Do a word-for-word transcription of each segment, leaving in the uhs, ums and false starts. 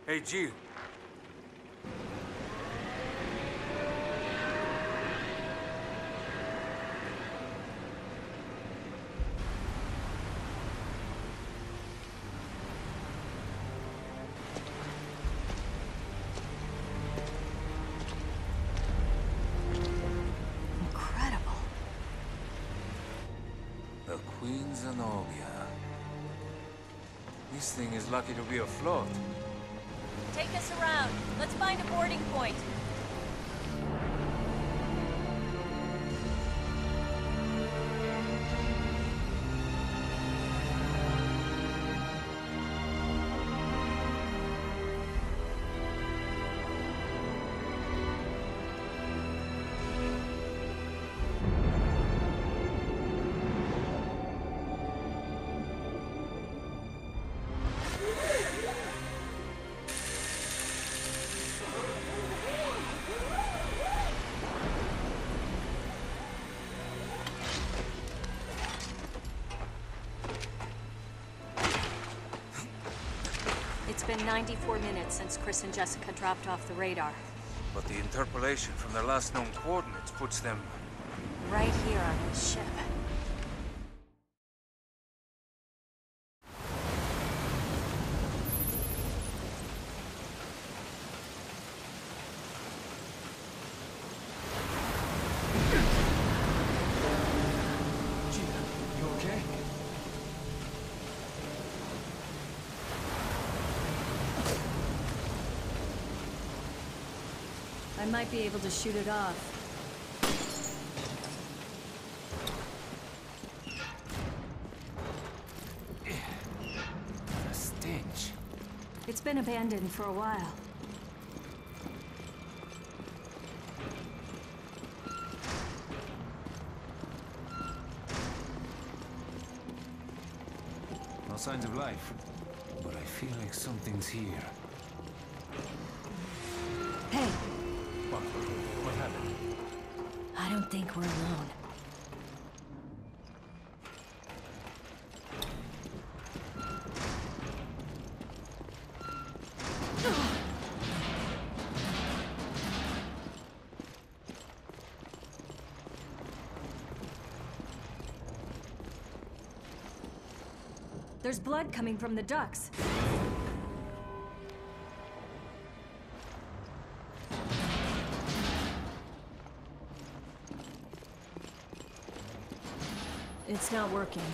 Hey, Jill. Incredible. The Queen Zenobia. This thing is lucky to be afloat. Take us around. Let's find a boarding point. It's been ninety-four minutes since Chris and Jessica dropped off the radar. But the interpolation from their last known coordinates puts them... Right here on this ship. I might be able to shoot it off. The stench. It's been abandoned for a while. No signs of life. But I feel like something's here. Hey! What? What happened? I don't think we're alone. There's blood coming from the ducts. It's not working.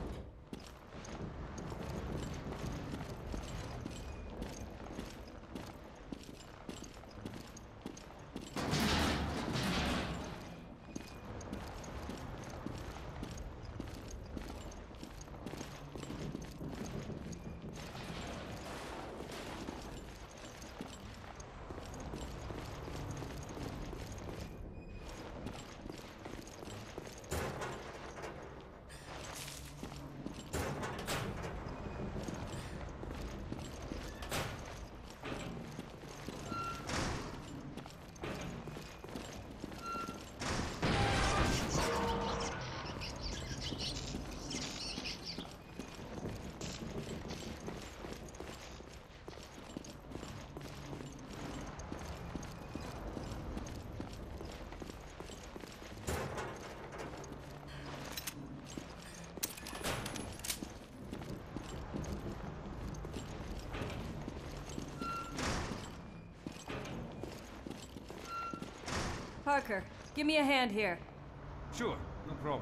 Parker, give me a hand here. Sure, no problem.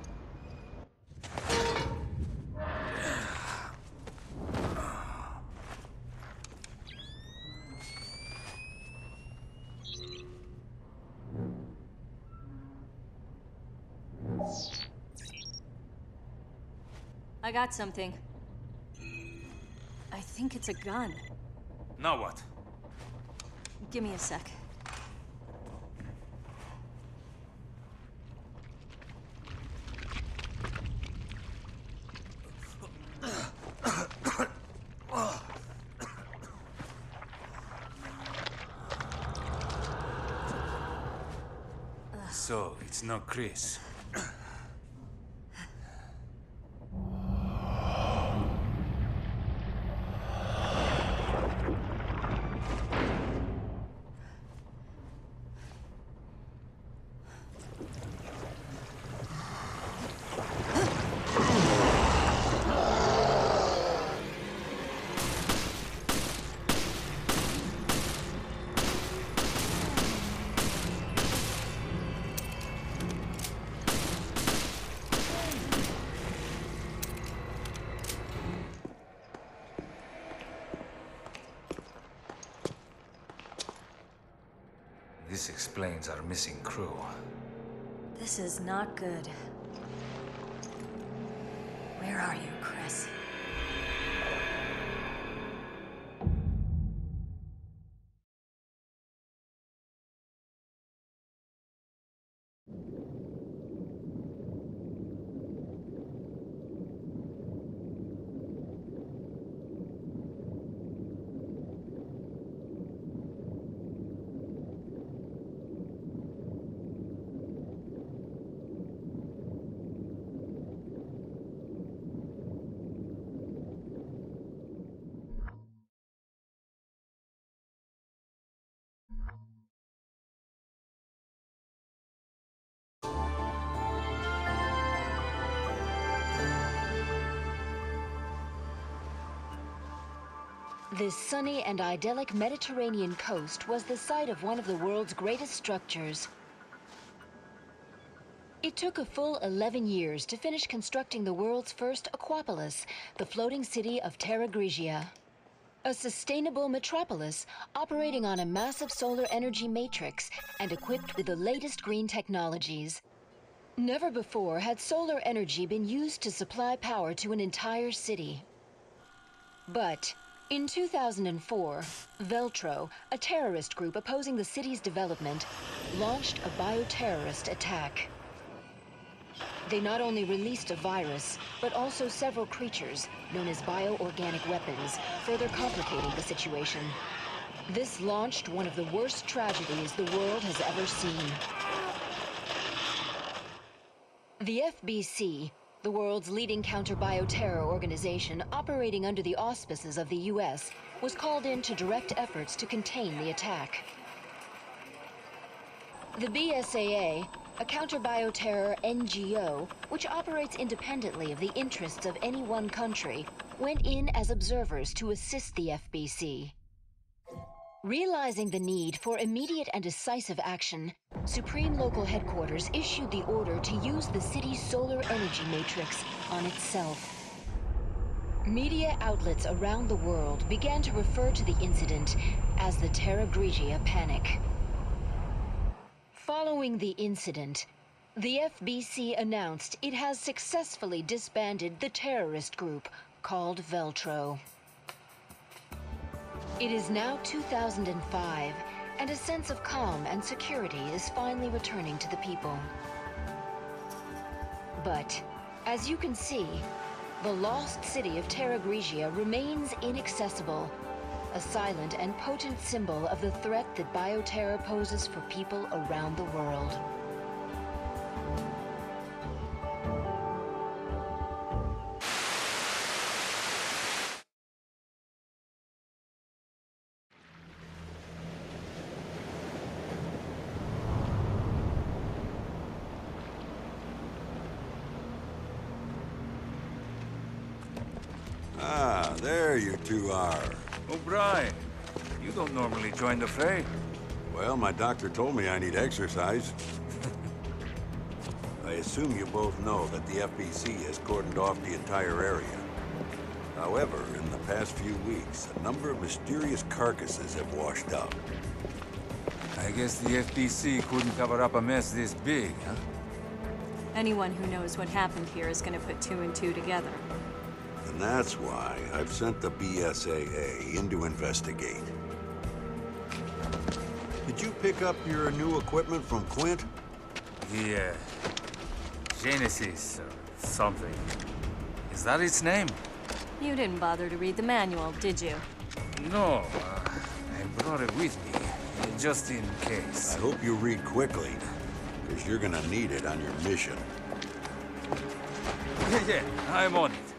I got something. I think it's a gun. Now what? Give me a sec. So, it's not Chris. This explains our missing crew. This is not good. Where are you, Chris? This sunny and idyllic Mediterranean coast was the site of one of the world's greatest structures. It took a full eleven years to finish constructing the world's first Aquapolis, the floating city of Terra Grigia. A sustainable metropolis operating on a massive solar energy matrix and equipped with the latest green technologies. Never before had solar energy been used to supply power to an entire city. But in two thousand four, Veltro, a terrorist group opposing the city's development, launched a bioterrorist attack. They not only released a virus, but also several creatures, known as bioorganic weapons, further complicating the situation. This launched one of the worst tragedies the world has ever seen. The F B C, the world's leading counter-bioterror organization operating under the auspices of the U S, was called in to direct efforts to contain the attack. The B S A A, a counter-bioterror N G O, which operates independently of the interests of any one country, went in as observers to assist the F B C. Realizing the need for immediate and decisive action, Supreme Local Headquarters issued the order to use the city's solar energy matrix on itself. Media outlets around the world began to refer to the incident as the Terra Grigia Panic. Following the incident, the F B C announced it has successfully disbanded the terrorist group called Veltro. It is now two thousand five, and a sense of calm and security is finally returning to the people. But, as you can see, the lost city of Terra Grigia remains inaccessible, a silent and potent symbol of the threat that bioterror poses for people around the world. Ah, there you two are. O'Brien, you don't normally join the fray. Well, my doctor told me I need exercise. I assume you both know that the F B C has cordoned off the entire area. However, in the past few weeks, a number of mysterious carcasses have washed up. I guess the F B C couldn't cover up a mess this big, huh? Anyone who knows what happened here is going to put two and two together. And that's why I've sent the B S A A in to investigate. Did you pick up your new equipment from Quint? The, uh, Genesis or something. Is that its name? You didn't bother to read the manual, did you? No, uh, I brought it with me, uh, just in case. I hope you read quickly, because you're gonna need it on your mission. Yeah, yeah, I'm on it.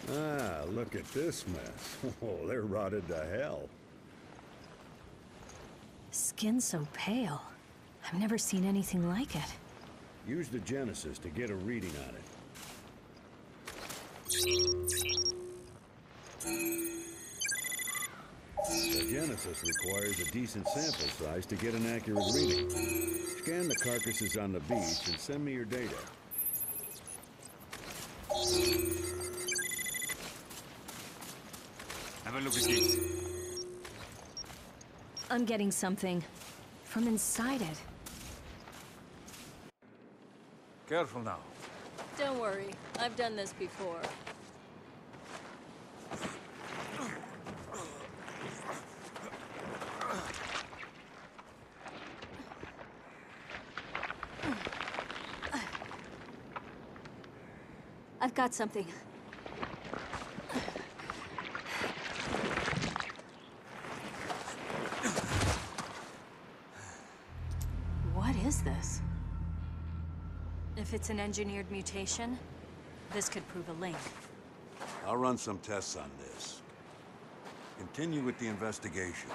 Ah, look at this mess. Oh, they're rotted to hell. Skin so pale. I've never seen anything like it. Use the Genesis to get a reading on it. The Genesis requires a decent sample size to get an accurate reading. Scan the carcasses on the beach and send me your data. Have a look at these. I'm getting something from inside it. Careful now. Don't worry, I've done this before. I've got something. What is this? If it's an engineered mutation, this could prove a link. I'll run some tests on this. Continue with the investigation.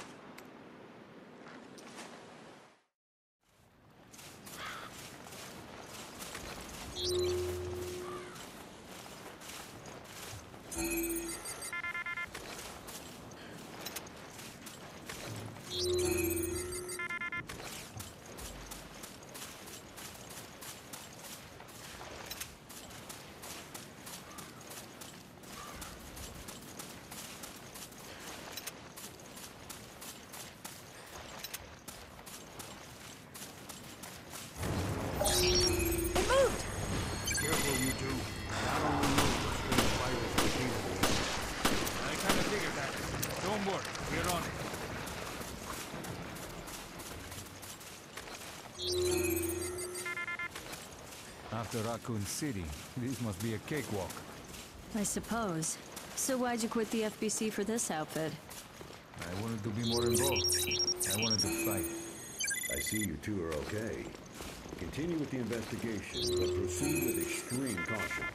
After Raccoon City, this must be a cakewalk. I suppose. So why'd you quit the F B C for this outfit? I wanted to be more involved. I wanted to fight. I see you two are okay. Continue with the investigation, but proceed with extreme caution.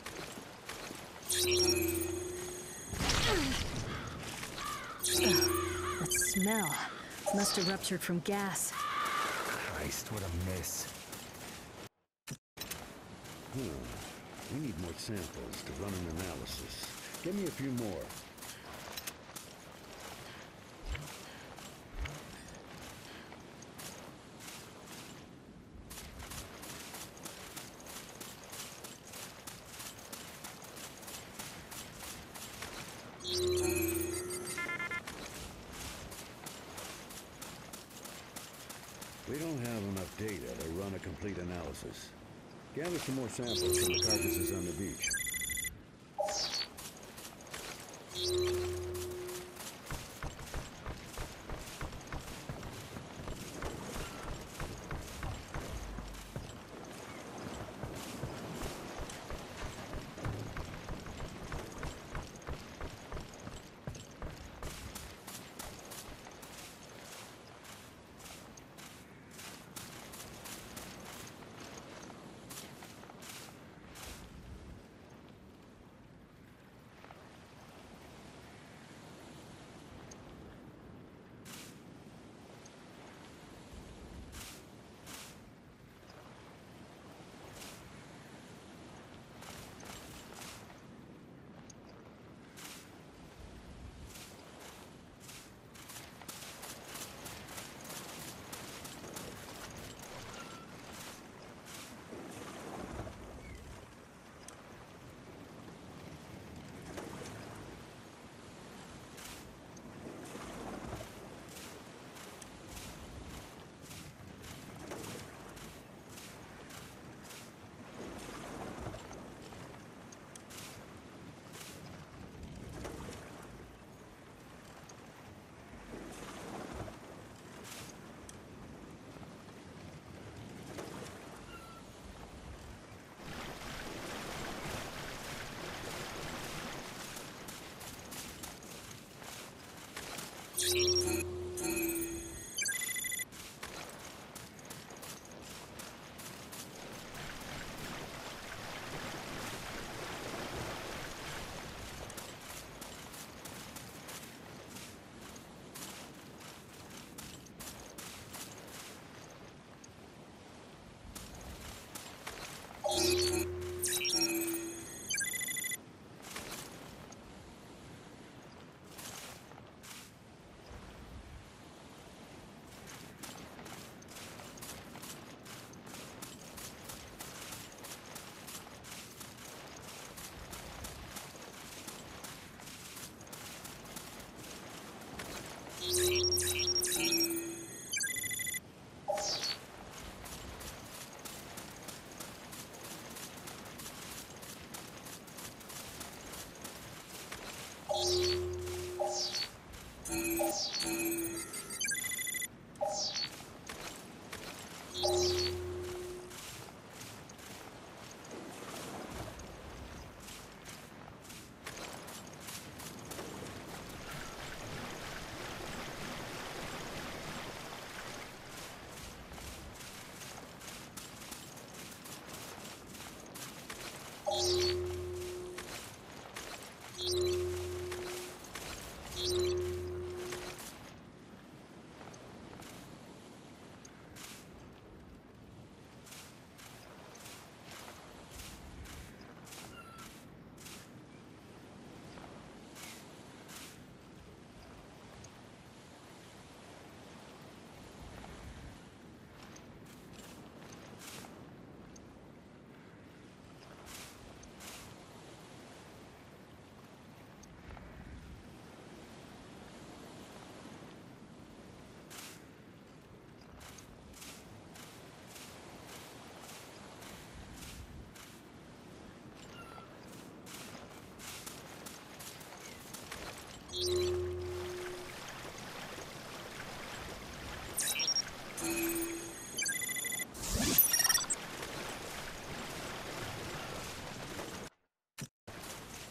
That smell. Must have ruptured from gas. Christ, what a mess. Hmm. We need more samples to run an analysis. Give me a few more. We don't have enough data to run a complete analysis. Gather some more samples from the carcasses on the beach.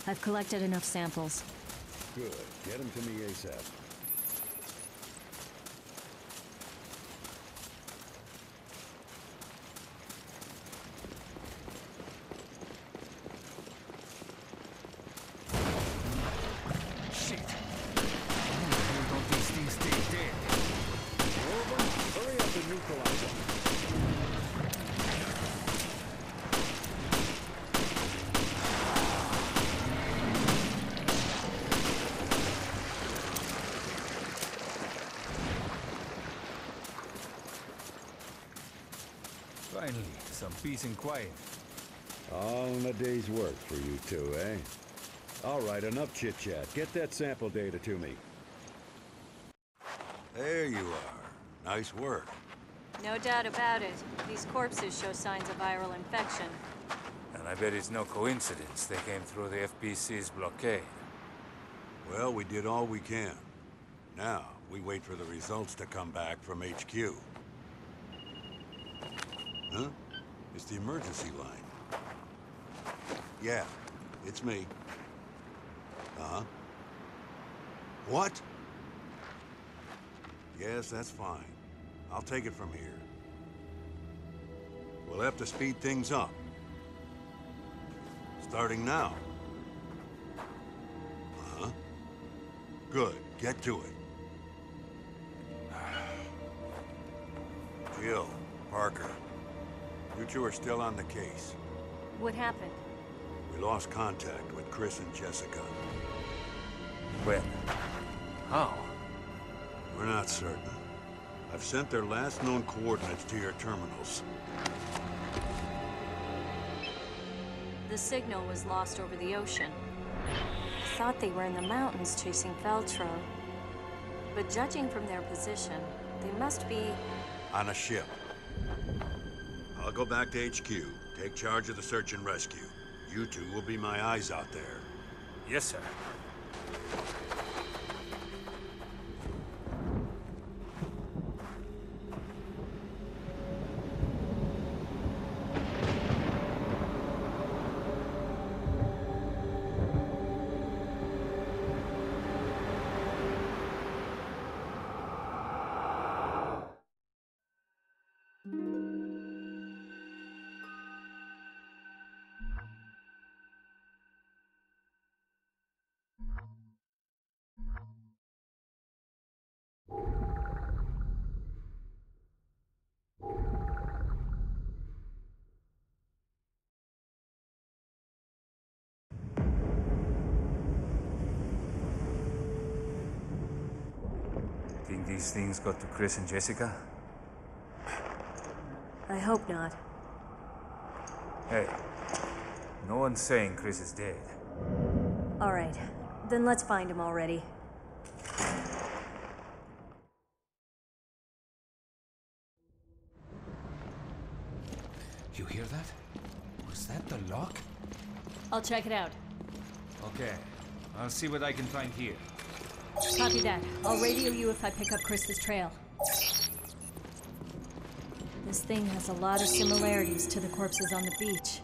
I've collected enough samples. Good. Get them to me ASAP. Shit. Why don't these things stay dead? Over. Hurry up and neutralize them. Finally, some peace and quiet. All in a day's work for you two, eh? All right, enough chit-chat. Get that sample data to me. There you are. Nice work. No doubt about it. These corpses show signs of viral infection. And I bet it's no coincidence they came through the F B C's blockade. Well, we did all we can. Now, we wait for the results to come back from H Q. Huh? It's the emergency line. Yeah, it's me. Uh-huh. What? Yes, that's fine. I'll take it from here. We'll have to speed things up. Starting now. Uh-huh. Good. Get to it. Jill, Parker, you two are still on the case. What happened? We lost contact with Chris and Jessica. When? How? We're not certain. I've sent their last known coordinates to your terminals. The signal was lost over the ocean. I thought they were in the mountains chasing Veltro. But judging from their position, they must be... On a ship. I'll go back to H Q, take charge of the search and rescue. You two will be my eyes out there. Yes, sir. Think these things got to Chris and Jessica? I hope not. Hey, no one's saying Chris is dead. All right, then let's find him already. You hear that? Was that the lock? I'll check it out. Okay, I'll see what I can find here. Copy that. I'll radio you if I pick up Chris's trail. This thing has a lot of similarities to the corpses on the beach.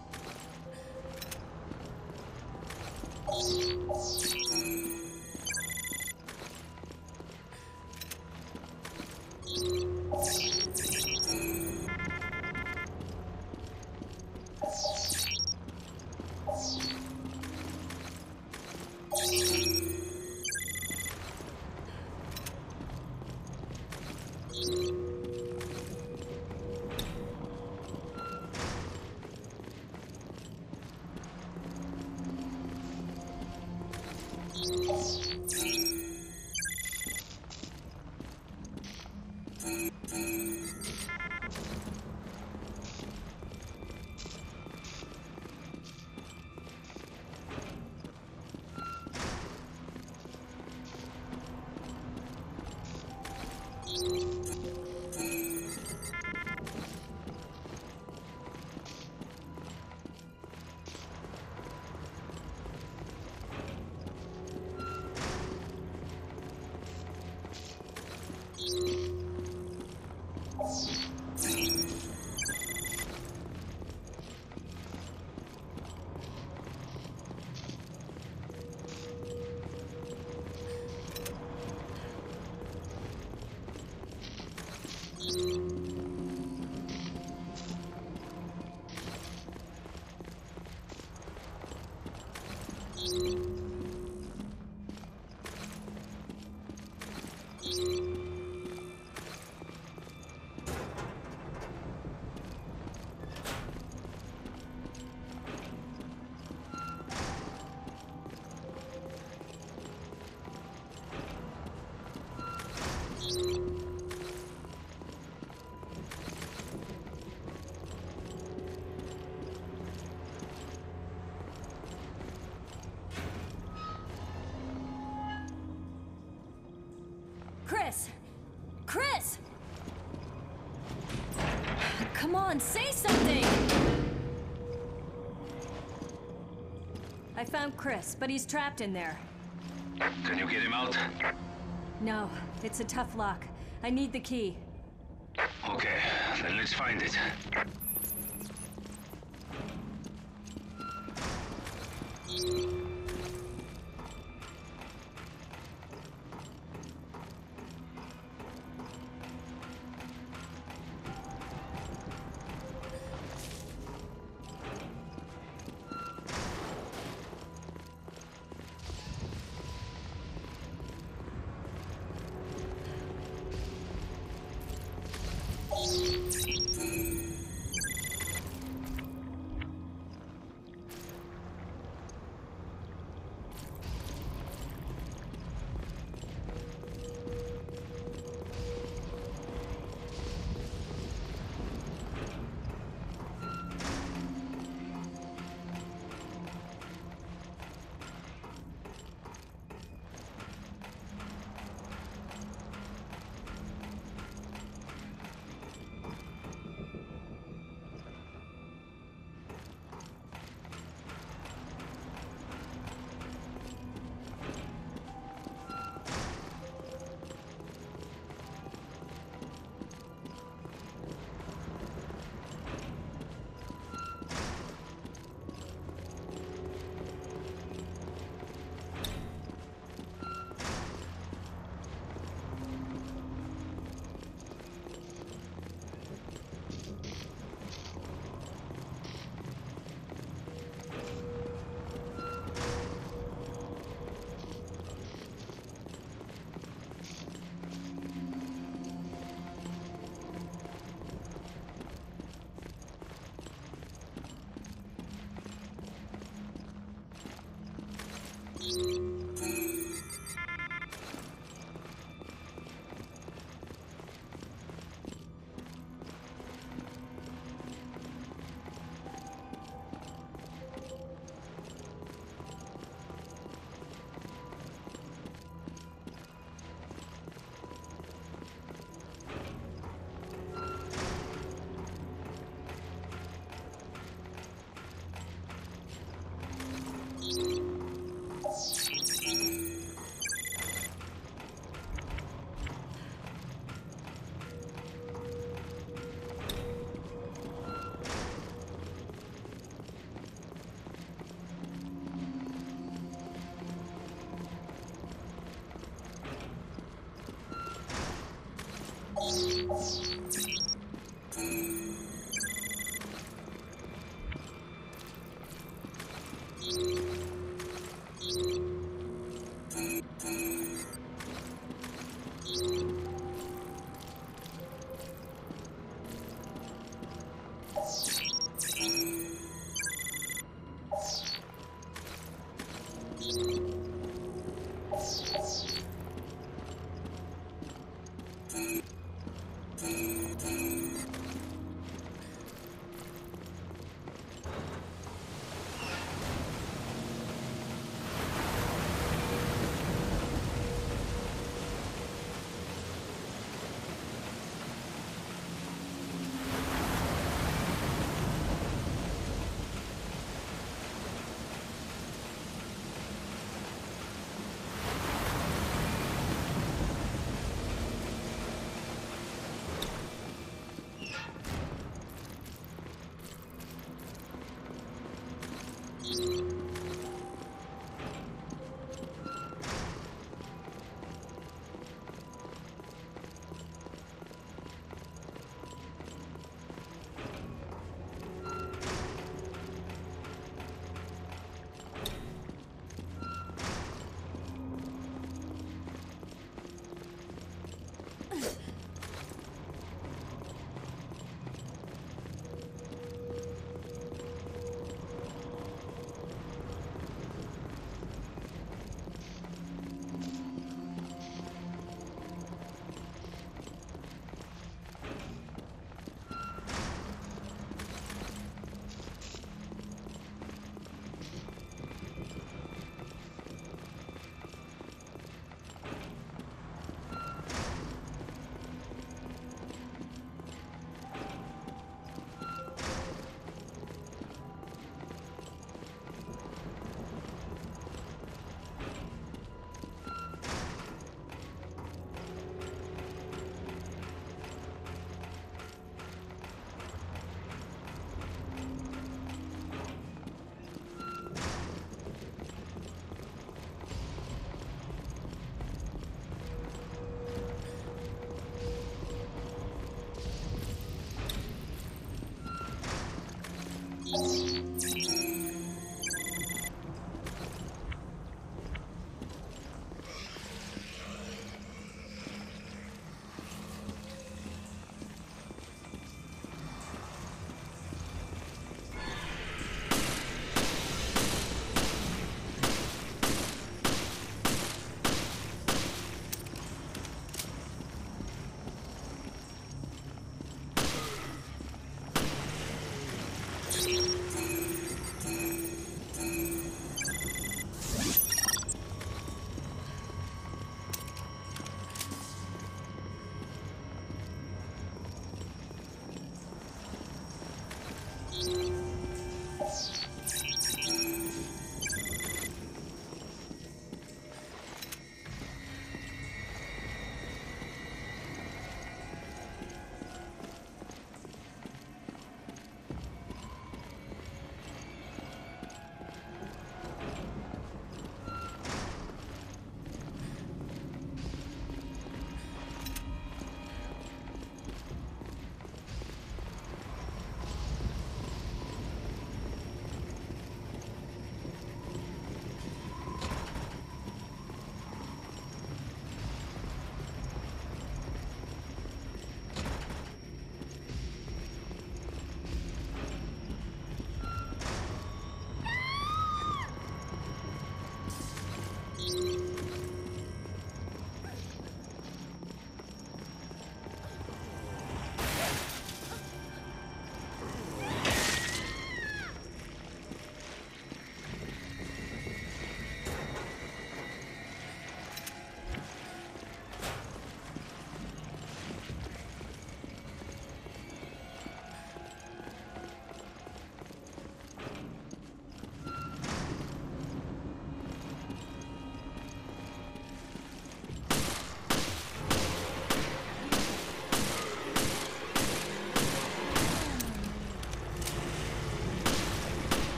Chris! Chris! Come on, say something! I found Chris, but he's trapped in there. Can you get him out? No, it's a tough lock. I need the key. Okay, then let's find it.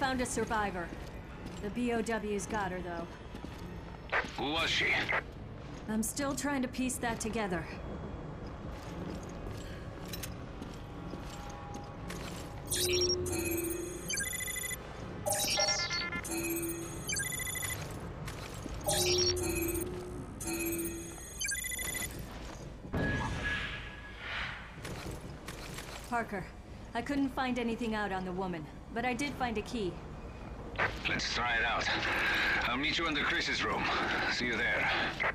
found a survivor. The B O W's got her, though. Who was she? I'm still trying to piece that together. Parker, I couldn't find anything out on the woman, but I did find a key. Let's try it out. I'll meet you in the Chris's room. See you there.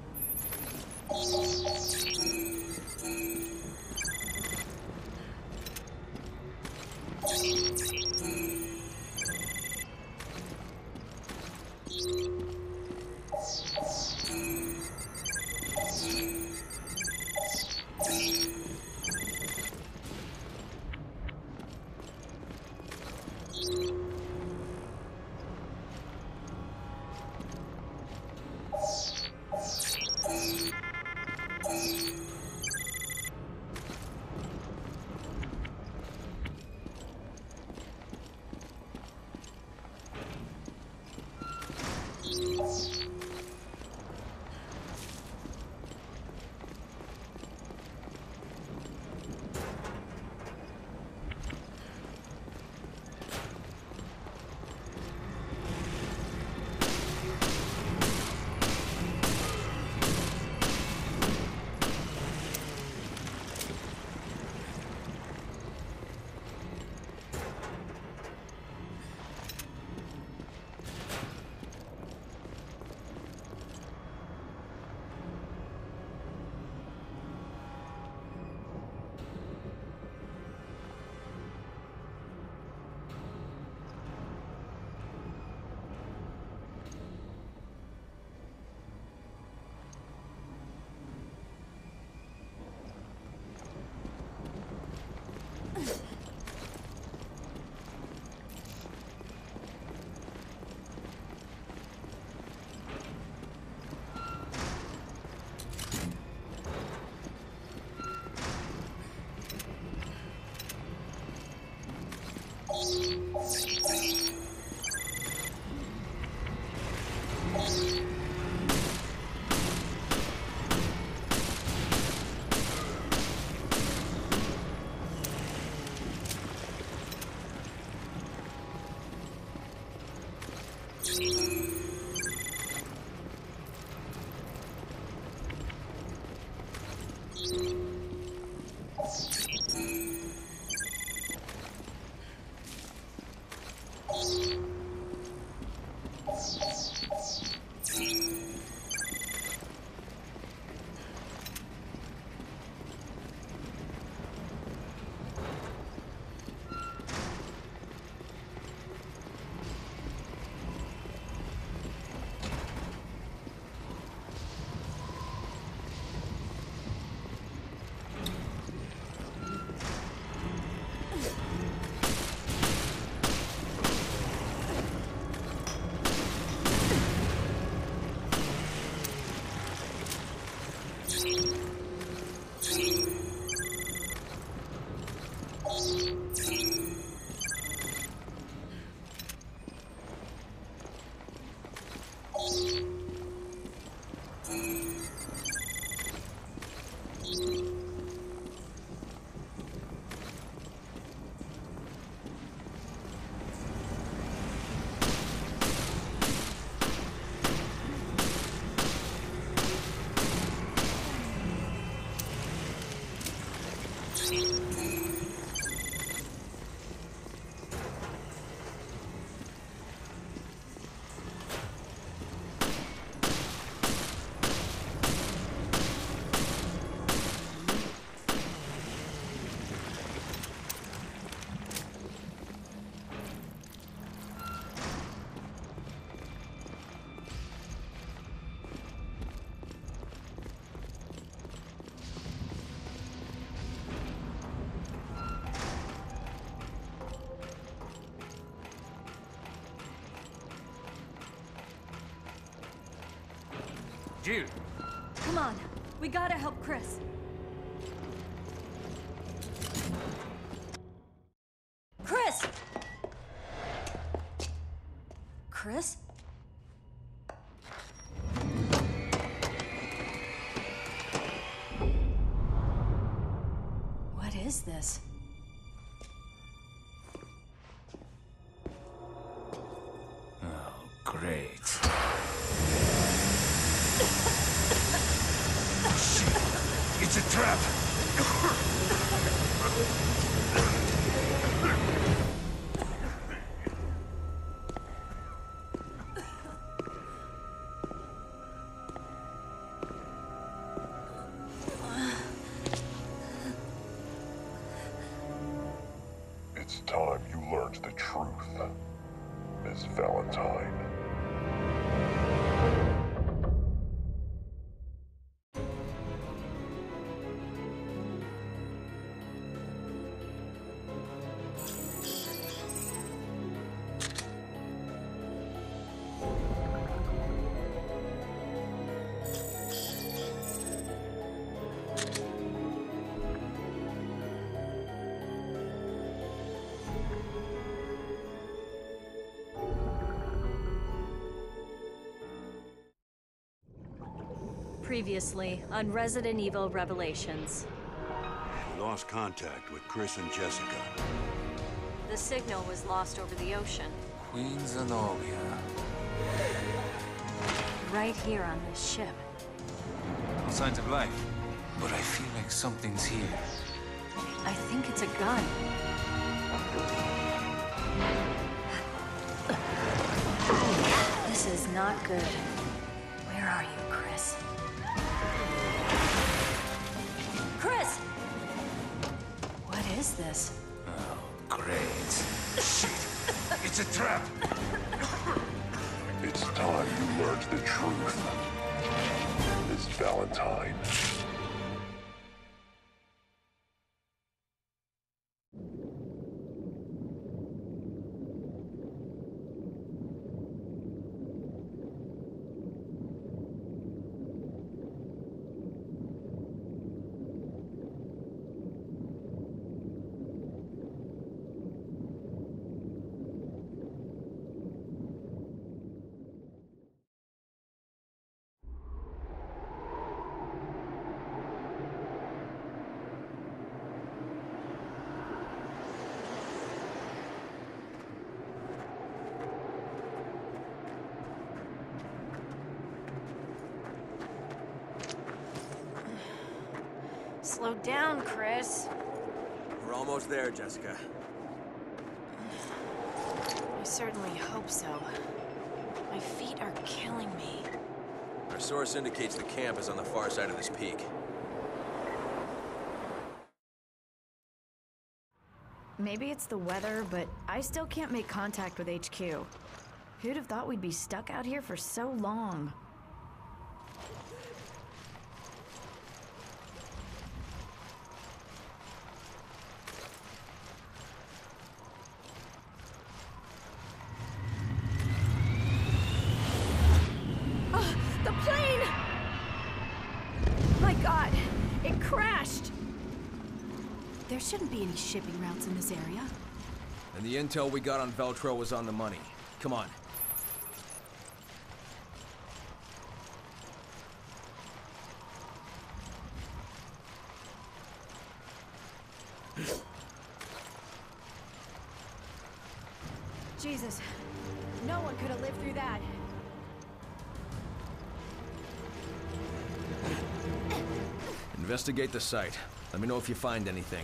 Jill! Come on, we gotta help Chris. Chris! Chris? What is this? Oh, great. Shit! It's a trap! It's time you learned the truth, Miss Valentine. Previously on Resident Evil Revelations. We lost contact with Chris and Jessica. The signal was lost over the ocean. Queen Zenobia. Right here on this ship. No signs of life. But I feel like something's here. I think it's a gun. This is not good. Where are you, Chris? Chris! What is this? Oh, great. Shit! It's a trap! It's time you learned the truth, Miss Valentine. Slow down, Chris. We're almost there, Jessica. I certainly hope so. My feet are killing me. Our source indicates the camp is on the far side of this peak. Maybe it's the weather, but I still can't make contact with H Q. Who'd have thought we'd be stuck out here for so long? There shouldn't be any shipping routes in this area. And the intel we got on Veltro was on the money. Come on. Jesus, no one could have lived through that. Investigate the site. Let me know if you find anything.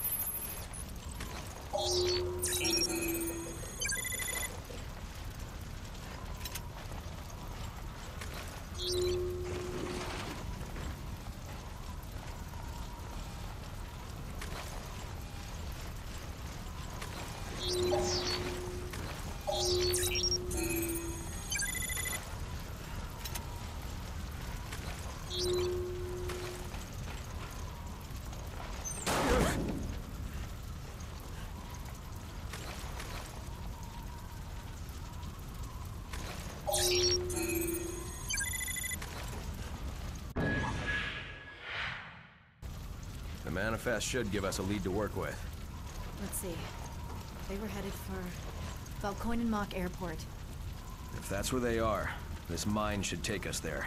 The manifest should give us a lead to work with. Let's see. They were headed for Valkoinen Mock Airport. If that's where they are, this mine should take us there.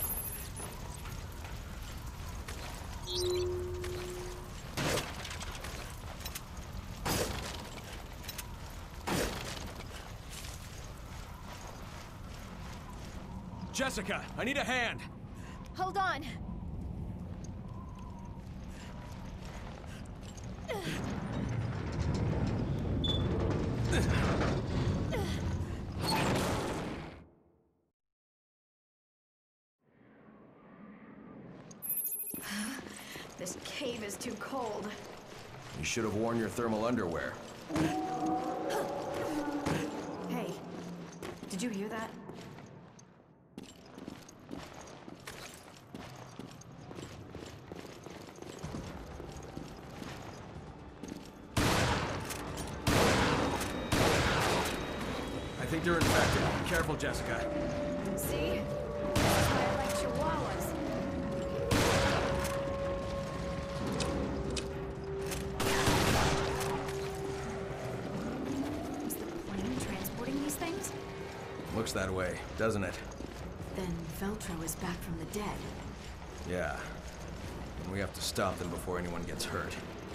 Jessica, I need a hand. Hold on. This cave is too cold. You should have worn your thermal underwear. Hey, did you hear that? I think they're infected. Careful, Jessica. See? This is why I like chihuahuas. Is the plane transporting these things? Looks that way, doesn't it? Then Veltro is back from the dead. Yeah. And we have to stop them before anyone gets hurt.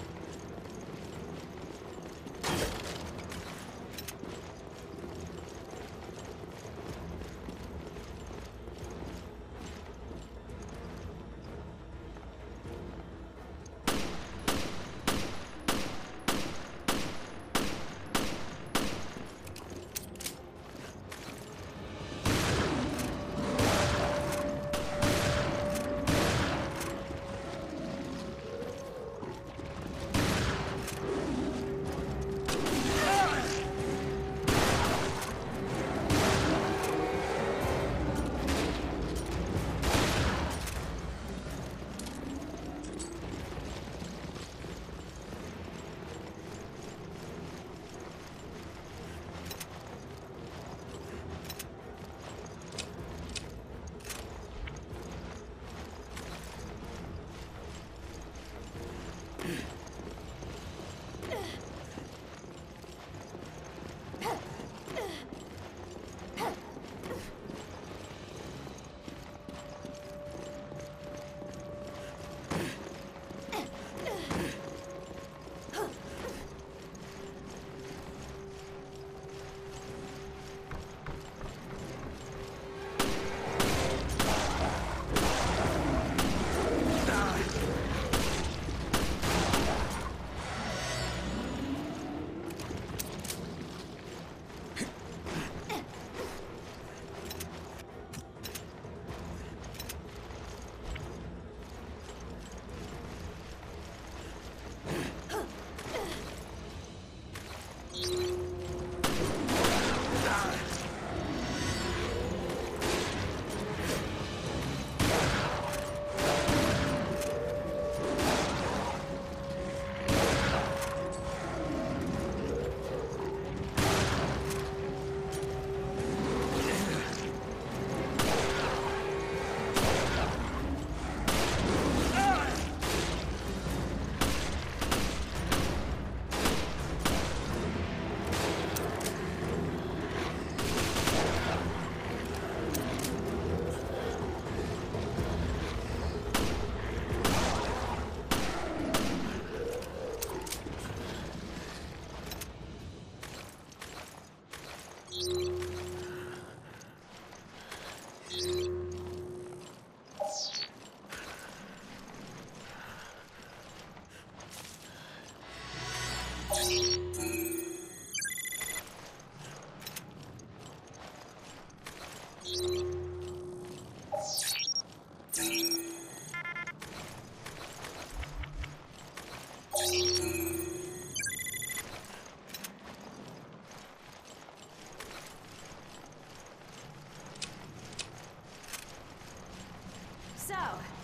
So,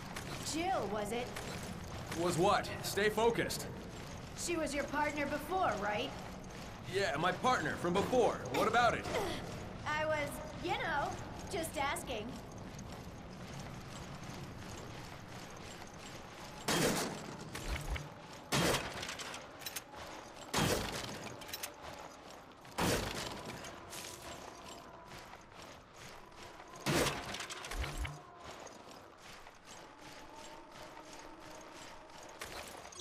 Jill, was it? Was what? Stay focused. She was your partner before, right? Yeah, my partner from before. What about it? I was, you know, just asking.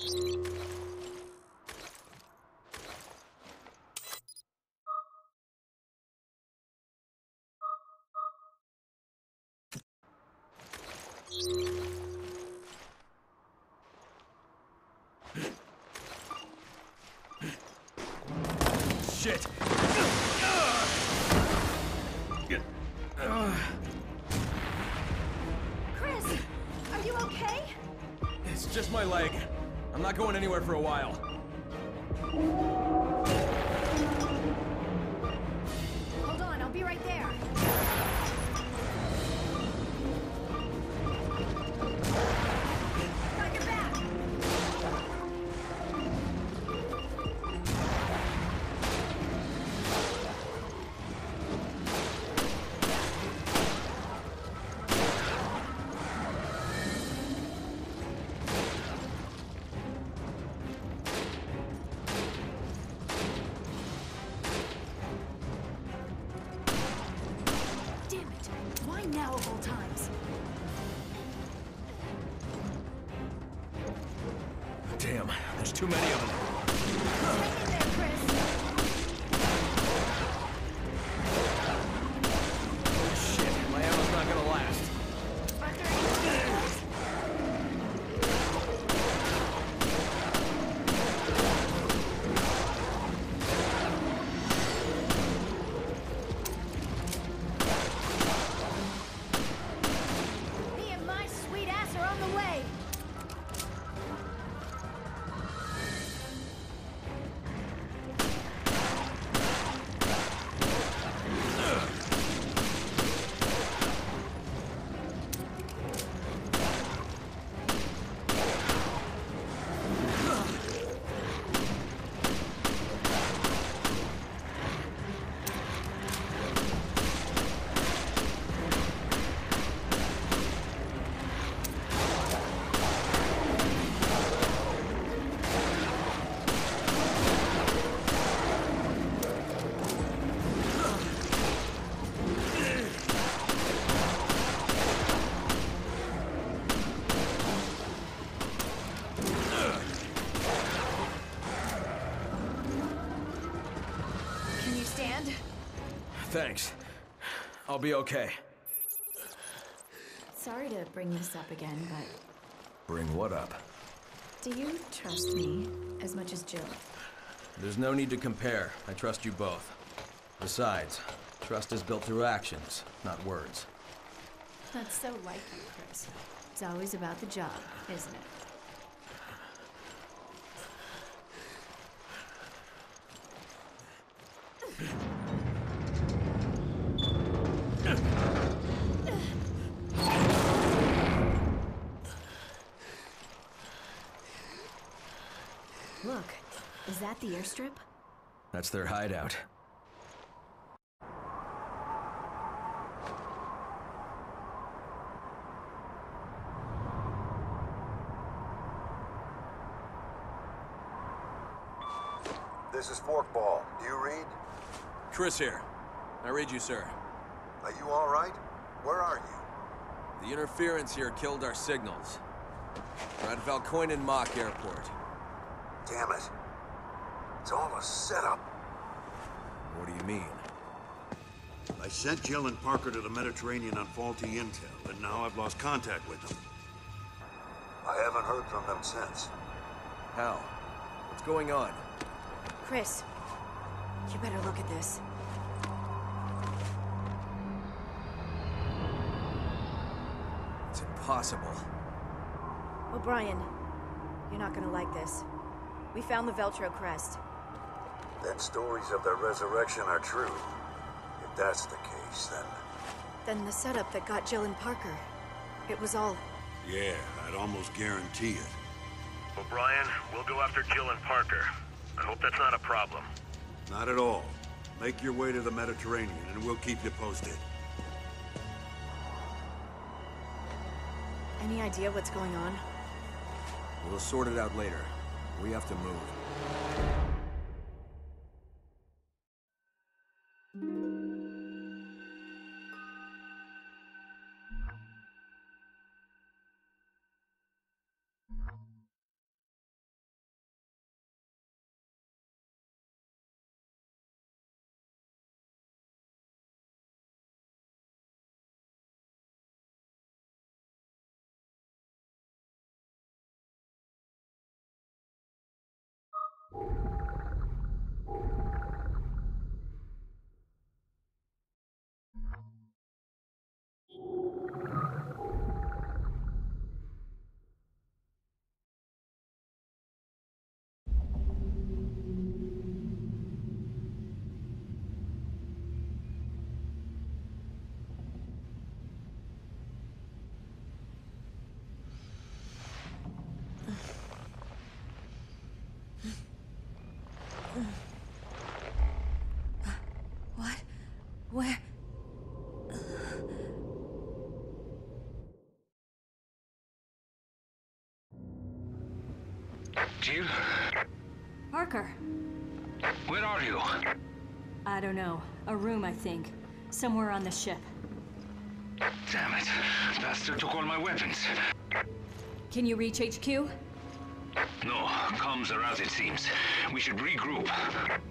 Shit! Chris, are you okay? It's just my leg. I'm not going anywhere for a while. Hold on, I'll be right there. Got your back. Damn it! Why now of all times? Damn, there's too many of them. Hang in there, Chris. Shit, my ammo's not gonna last. Are there any others? Me and my sweet ass are on the way. Can you stand? Thanks. I'll be okay. Sorry to bring this up again, but Bring what up? do you trust me as much as Jill? There's no need to compare. I trust you both. Besides, trust is built through actions, not words. That's so like you, Chris. It's always about the job, isn't it? Look, is that the airstrip? That's their hideout. This is Forkball. Do you read? Chris here. I read you, sir. Are you all right? Where are you? The interference here killed our signals. We're at Valkoinen Mock Airport. Damn it. It's all a setup. What do you mean? I sent Jill and Parker to the Mediterranean on faulty intel, and now I've lost contact with them. I haven't heard from them since. How? What's going on? Chris, you better look at this. It's impossible. O'Brien, you're not gonna like this. We found the Veltro crest. Then stories of their resurrection are true. If that's the case, then... Then the setup that got Jill and Parker. It was all... Yeah, I'd almost guarantee it. O'Brien, we'll go after Jill and Parker. I hope that's not a problem. Not at all. Make your way to the Mediterranean, and we'll keep you posted. Any idea what's going on? We'll sort it out later. We have to move. What? Where? Jill? Parker. Where are you? I don't know. A room, I think. Somewhere on the ship. Damn it. Bastard took all my weapons. Can you reach H Q? No, comms are out, it seems. We should regroup.